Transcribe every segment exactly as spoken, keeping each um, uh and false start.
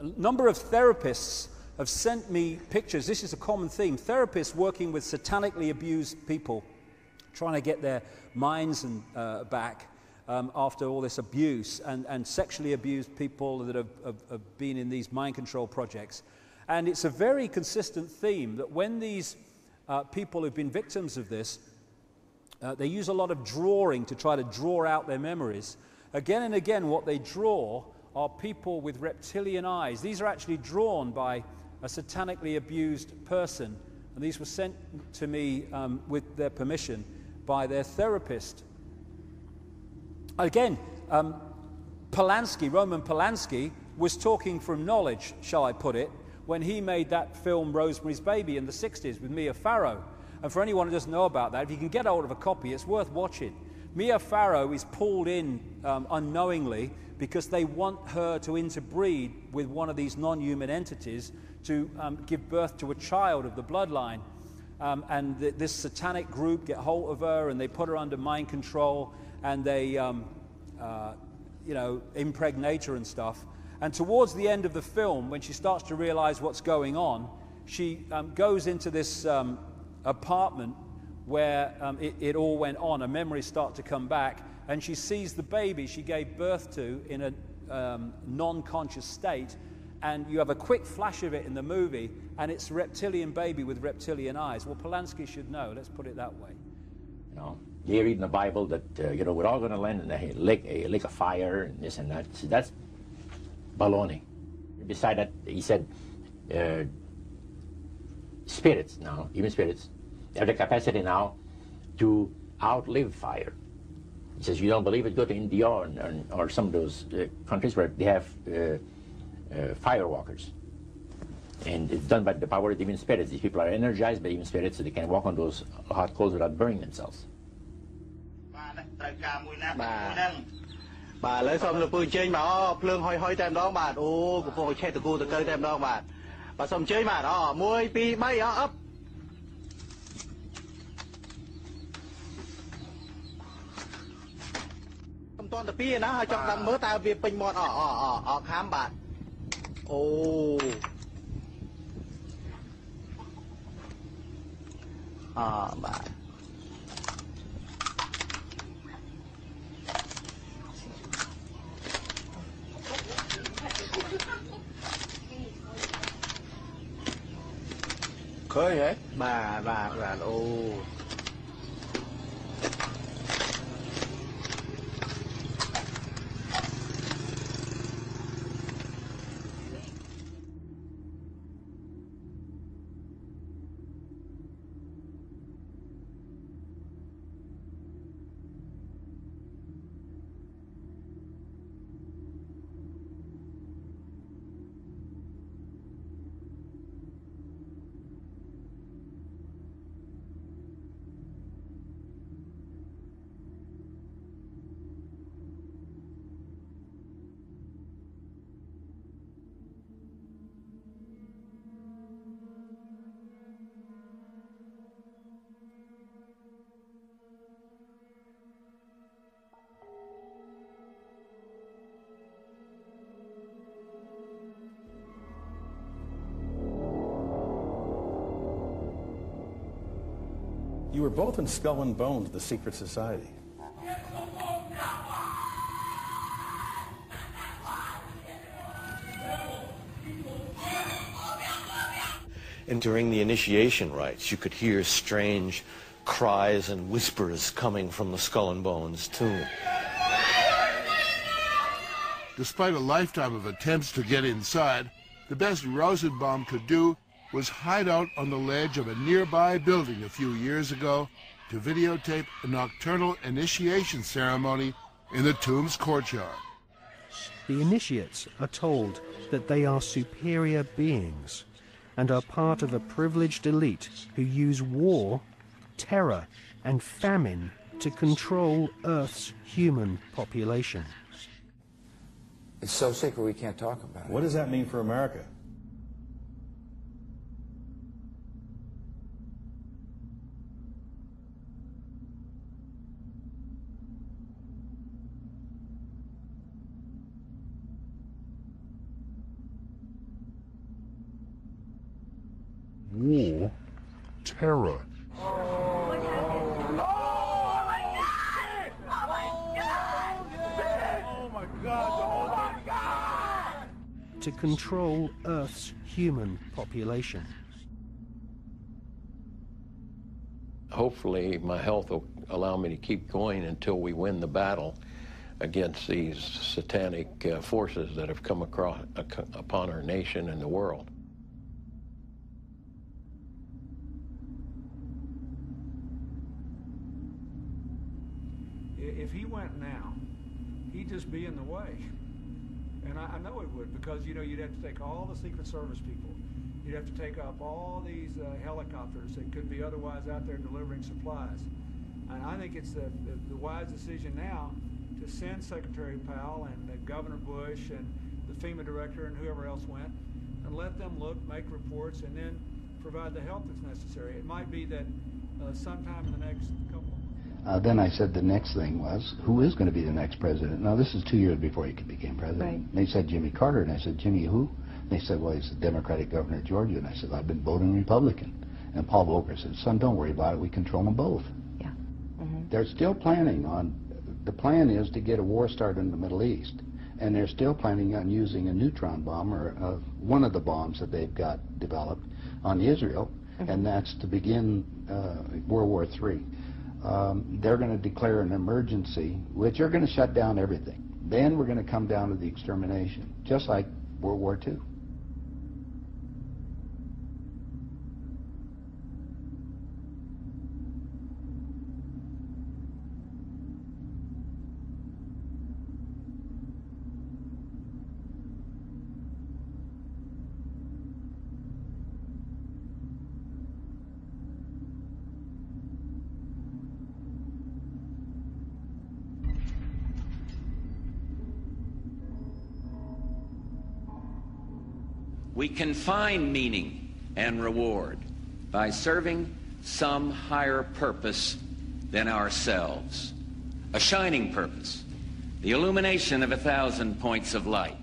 a number of therapists have sent me pictures. This is a common theme. Therapists working with satanically abused people, trying to get their minds and, uh, back um, after all this abuse, and, and sexually abused people that have, have, have been in these mind control projects. And it's a very consistent theme that when these uh, people who've been victims of this, uh, they use a lot of drawing to try to draw out their memories. Again and again, what they draw are people with reptilian eyes. These are actually drawn by a satanically abused person, and these were sent to me um, with their permission by their therapist. Again, um, Polanski, Roman Polanski, was talking from knowledge, shall I put it, when he made that film Rosemary's Baby in the sixties with Mia Farrow. And for anyone who doesn't know about that, if you can get hold of a copy, it's worth watching. Mia Farrow is pulled in um, unknowingly because they want her to interbreed with one of these non-human entities to um, give birth to a child of the bloodline. Um, and th this satanic group get hold of her and they put her under mind control, and they um, uh, you know, impregnate her and stuff. And towards the end of the film, when she starts to realize what's going on, she um, goes into this um, apartment where um, it, it all went on. Her memories start to come back, and she sees the baby she gave birth to in a um, non-conscious state, and you have a quick flash of it in the movie, and it's a reptilian baby with reptilian eyes. Well, Polanski should know, let's put it that way. You know, they read in the Bible that, uh, you know, we're all going to land in a lake, a lake of fire, and this and that. So that's baloney. Beside that, he said, uh, spirits now, even spirits, have the capacity now to outlive fire. He says, you don't believe it, go to India or, or, or some of those uh, countries where they have uh, uh, fire walkers. And it's done by the power of even spirits. These people are energized by even spirits, so they can walk on those hot coals without burning themselves. បាទឥឡូវសូមលោកពូអញ្ជើញមកភ្លើងហុយហុយតែម្ដងបាទអូកំពុងឆេះតគូតកើតែម្ដងបាទបាទសូមអញ្ជើញបាទអូមួយពីរបីអអឹបខ្ញុំតន់តែពីណាហើយចង់ដឹងមើលតើវាពេញមាត់អអអអអខាំបាទអូអបាទ khơi hả bà bà bà ô You were both in Skull and Bones, the secret society. And during the initiation rites, you could hear strange cries and whispers coming from the Skull and Bones tomb. Despite a lifetime of attempts to get inside, the best Rosenbaum could do was hide out on the ledge of a nearby building a few years ago to videotape a nocturnal initiation ceremony in the tomb's courtyard. The initiates are told that they are superior beings and are part of a privileged elite who use war, terror, and famine to control Earth's human population. It's so sacred we can't talk about it. What does that mean for America? terror. To control Earth's human population. Hopefully my health will allow me to keep going until we win the battle against these satanic uh, forces that have come across uh, upon our nation and the world. If he went now, he'd just be in the way. And I, I know it would, because, you know, you'd have to take all the Secret Service people. You'd have to take up all these uh, helicopters that could be otherwise out there delivering supplies. And I think it's the, the, the wise decision now to send Secretary Powell and uh, Governor Bush and the FEMA director and whoever else went, and let them look, make reports, and then provide the help that's necessary. It might be that uh, sometime in the next couple of months. Uh, then I said the next thing was, who is going to be the next president? Now, this is two years before he became president. Right. They said Jimmy Carter, and I said, Jimmy who? They said, well, he's the Democratic governor of Georgia. And I said, I've been voting Republican. And Paul Volcker said, son, don't worry about it. We control them both. Yeah. Mm-hmm. They're still planning on, the plan is to get a war started in the Middle East. And they're still planning on using a neutron bomb, or uh, one of the bombs that they've got developed, on Israel. Mm-hmm. And that's to begin uh, World War Three. Um, they're going to declare an emergency, which are going to shut down everything. Then we're going to come down to the extermination, just like World War Two. We can find meaning and reward by serving some higher purpose than ourselves, a shining purpose, the illumination of a thousand points of light.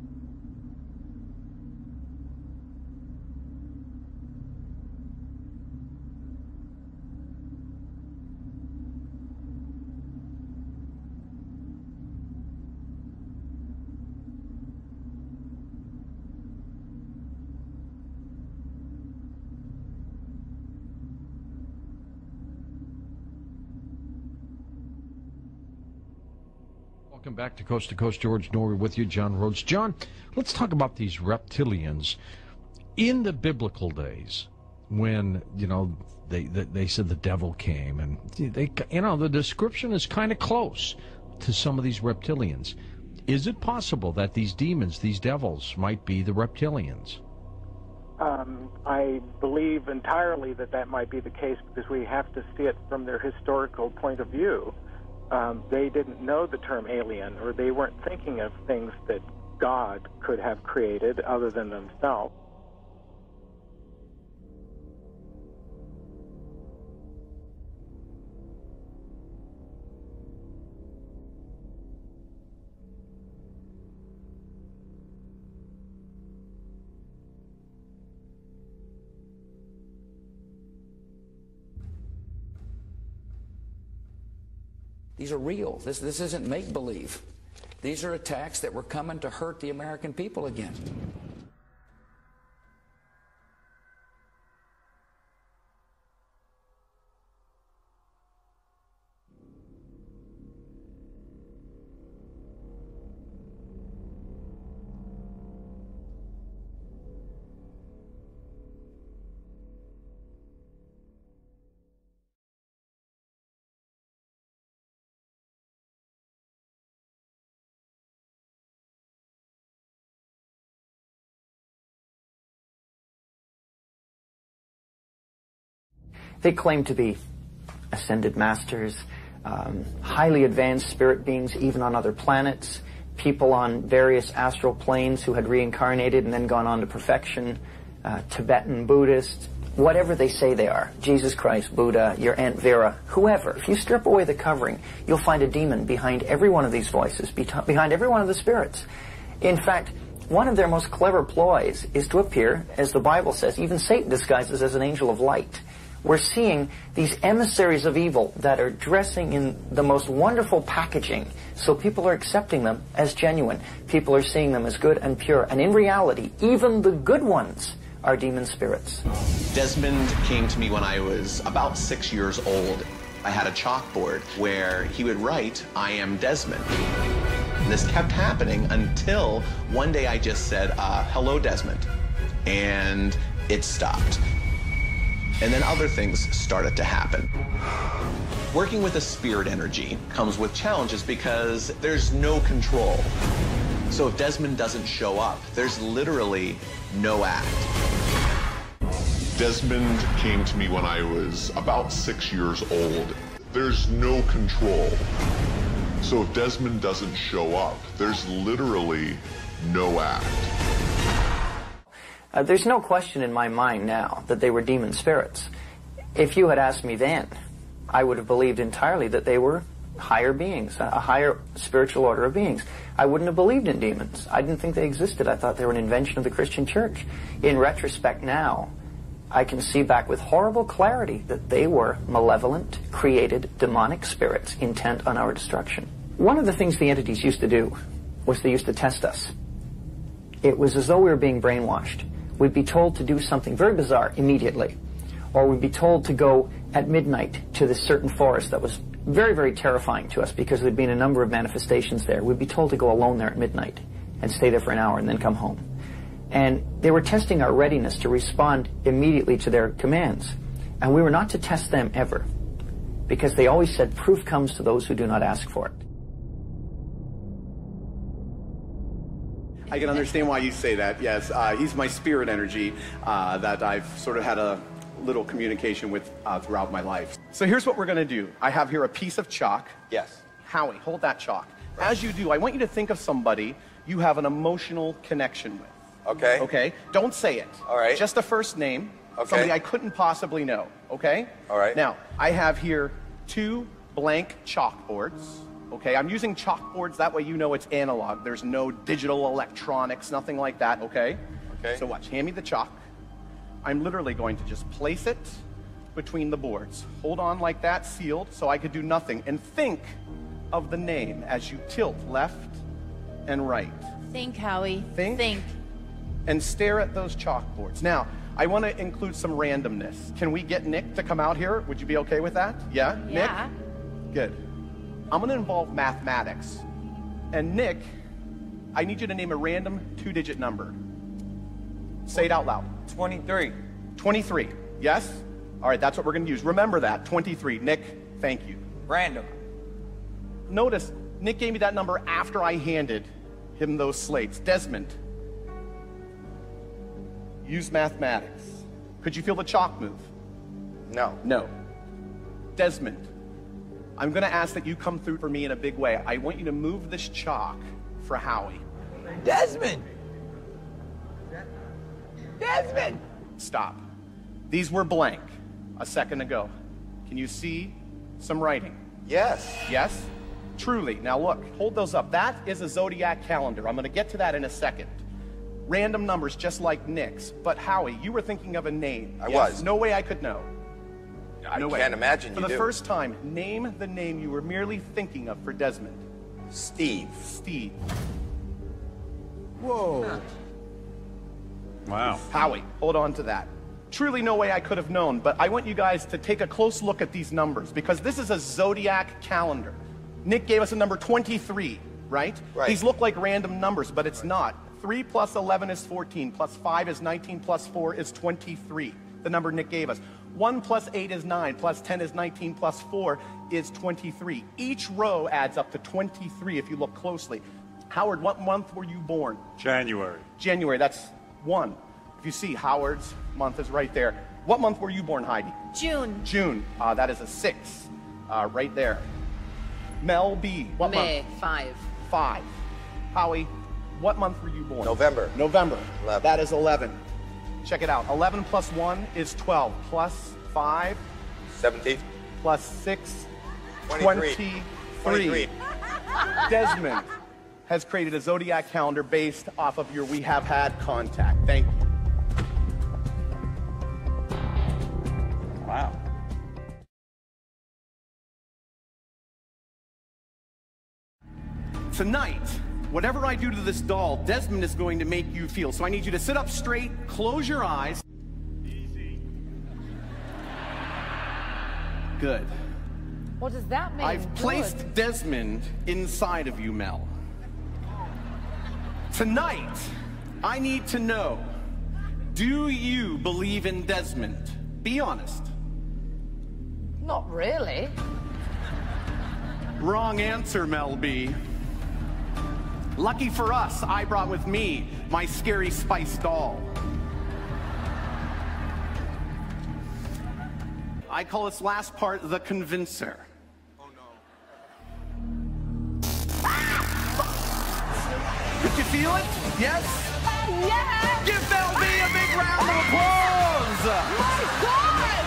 Welcome back to Coast to Coast. George Norrie with you, John Rhodes. John, let's talk about these reptilians. In the biblical days, when, you know, they they, they said the devil came, and they, you know, the description is kind of close to some of these reptilians. Is it possible that these demons, these devils, might be the reptilians? Um, I believe entirely that that might be the case, because we have to see it from their historical point of view. Um, they didn't know the term alien, or they weren't thinking of things that God could have created other than themselves. These are real. This, this isn't make-believe. These are attacks that were coming to hurt the American people again. They claim to be ascended masters, um, highly advanced spirit beings, even on other planets, people on various astral planes who had reincarnated and then gone on to perfection, uh, Tibetan Buddhists, whatever they say they are, Jesus Christ, Buddha, your Aunt Vera, whoever. If you strip away the covering, you'll find a demon behind every one of these voices, behind every one of the spirits. In fact, one of their most clever ploys is to appear, as the Bible says, even Satan disguises as an angel of light. We're seeing these emissaries of evil that are dressing in the most wonderful packaging, so people are accepting them as genuine. People are seeing them as good and pure. And in reality, even the good ones are demon spirits. Desmond came to me when I was about six years old. I had a chalkboard where he would write, "I am Desmond." And this kept happening until one day I just said, uh, "Hello, Desmond." And it stopped. And then other things started to happen. Working with a spirit energy comes with challenges because there's no control. So if Desmond doesn't show up, there's literally no act. Desmond came to me when I was about six years old. There's no control. So if Desmond doesn't show up, there's literally no act. Uh, there's no question in my mind now that they were demon spirits. If you had asked me then, I would have believed entirely that they were higher beings, a higher spiritual order of beings. I wouldn't have believed in demons. I didn't think they existed. I thought they were an invention of the Christian church. In retrospect now, I can see back with horrible clarity that they were malevolent, created, demonic spirits intent on our destruction. One of the things the entities used to do was they used to test us. It was as though we were being brainwashed. We'd be told to do something very bizarre immediately, or we'd be told to go at midnight to this certain forest that was very, very terrifying to us because there'd been a number of manifestations there. We'd be told to go alone there at midnight and stay there for an hour and then come home. And they were testing our readiness to respond immediately to their commands. And we were not to test them ever, because they always said proof comes to those who do not ask for it. I can understand why you say that, yes. Uh, he's my spirit energy uh, that I've sort of had a little communication with uh, throughout my life. So here's what we're going to do. I have here a piece of chalk. Yes. Howie, hold that chalk. Right. As you do, I want you to think of somebody you have an emotional connection with. Okay. Okay? Don't say it. All right. Just a first name. Okay. Somebody I couldn't possibly know. Okay? All right. Now, I have here two blank chalkboards. Okay, I'm using chalkboards, that way you know it's analog. There's no digital electronics, nothing like that, okay? Okay. So watch, hand me the chalk. I'm literally going to just place it between the boards. Hold on like that, sealed, so I could do nothing. And think of the name as you tilt left and right. Think, Howie. Think. Think. And stare at those chalkboards. Now, I want to include some randomness. Can we get Nick to come out here? Would you be okay with that? Yeah? Yeah. Nick? Good. I'm going to involve mathematics. And Nick, I need you to name a random two-digit number. Say it out loud. twenty-three. twenty-three. Yes? All right, that's what we're going to use. Remember that, twenty-three. Nick, thank you. Random. Notice, Nick gave me that number after I handed him those slates. Desmond, use mathematics. Could you feel the chalk move? No. No. Desmond, I'm going to ask that you come through for me in a big way. I want you to move this chalk for Howie. Desmond! Desmond! Stop. These were blank a second ago. Can you see some writing? Yes. Yes? Truly. Now look, hold those up. That is a zodiac calendar. I'm going to get to that in a second. Random numbers just like Nick's. But Howie, you were thinking of a name. I yes? was. No way I could know. I no can't way. imagine For you the do. first time, name the name you were merely thinking of for Desmond. Steve. Steve. Whoa. Wow. Howie, hold on to that. Truly no way I could have known, but I want you guys to take a close look at these numbers because this is a zodiac calendar. Nick gave us a number twenty-three, right? Right. These look like random numbers, but it's not. three plus eleven is fourteen, plus five is nineteen, plus four is twenty-three, the number Nick gave us. one plus eight is nine, plus ten is nineteen, plus four is twenty-three. Each row adds up to twenty-three if you look closely. Howard, what month were you born? January. January, that's one. If you see, Howard's month is right there. What month were you born, Heidi? June. June, uh, that is a six, uh, right there. Mel B, what May, month? five. Five. Howie, what month were you born? November. November, eleven. That is eleven. Check it out, eleven plus one is twelve, plus five. seventeen. Plus six, twenty-three. twenty-three. twenty-three. Desmond has created a zodiac calendar based off of your We Have Had contact. Thank you. Wow. Tonight, whatever I do to this doll, Desmond is going to make you feel. So I need you to sit up straight, close your eyes. Easy. Good. What does that mean? I've placed Good. Desmond inside of you, Mel. Tonight, I need to know, do you believe in Desmond? Be honest. Not really. Wrong answer, Mel B. Lucky for us, I brought with me my scary Spice doll. I call this last part the convincer. Oh no. Did you feel it? Yes? Uh, yeah! Give Mel B a big round of applause! My God!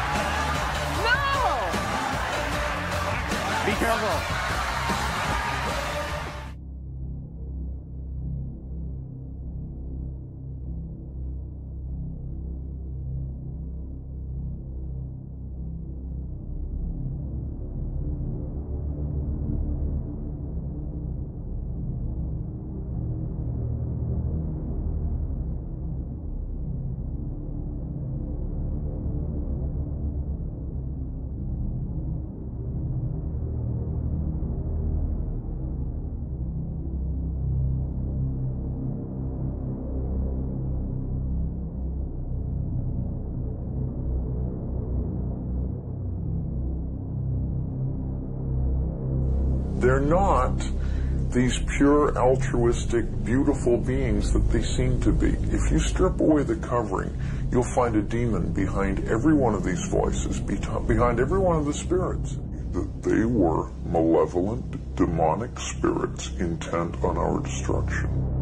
No! Be careful. They're not these pure, altruistic, beautiful beings that they seem to be. If you strip away the covering, you'll find a demon behind every one of these voices, behind every one of the spirits. That they were malevolent, demonic spirits intent on our destruction.